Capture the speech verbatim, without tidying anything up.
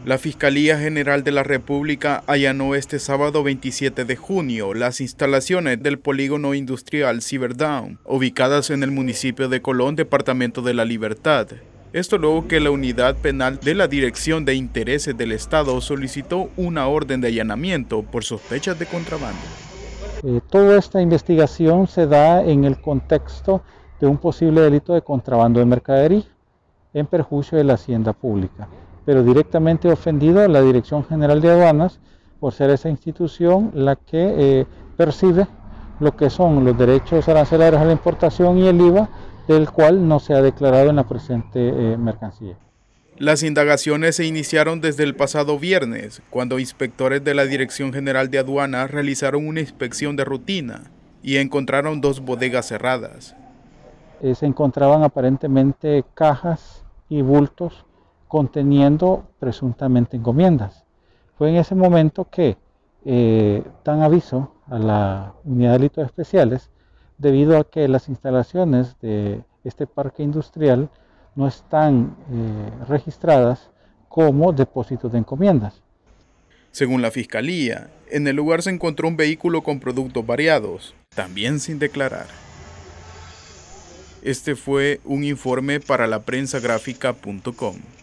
La Fiscalía General de la República allanó este sábado veintisiete de junio las instalaciones del polígono industrial Cyberdown, ubicadas en el municipio de Colón, departamento de La Libertad. Esto luego que la unidad penal de la Dirección de Intereses del Estado solicitó una orden de allanamiento por sospechas de contrabando. Eh, toda esta investigación se da en el contexto de un posible delito de contrabando de mercadería en perjuicio de la hacienda pública, pero directamente ofendido a la Dirección General de Aduanas por ser esa institución la que eh, percibe lo que son los derechos arancelarios a la importación y el I V A, del cual no se ha declarado en la presente eh, mercancía. Las indagaciones se iniciaron desde el pasado viernes, cuando inspectores de la Dirección General de Aduanas realizaron una inspección de rutina y encontraron dos bodegas cerradas. Eh, se encontraban aparentemente cajas y bultos conteniendo presuntamente encomiendas. Fue en ese momento que eh, dan aviso a la Unidad de Delitos Especiales debido a que las instalaciones de este parque industrial no están eh, registradas como depósitos de encomiendas. Según la Fiscalía, en el lugar se encontró un vehículo con productos variados, también sin declarar. Este fue un informe para la prensa gráfica punto com.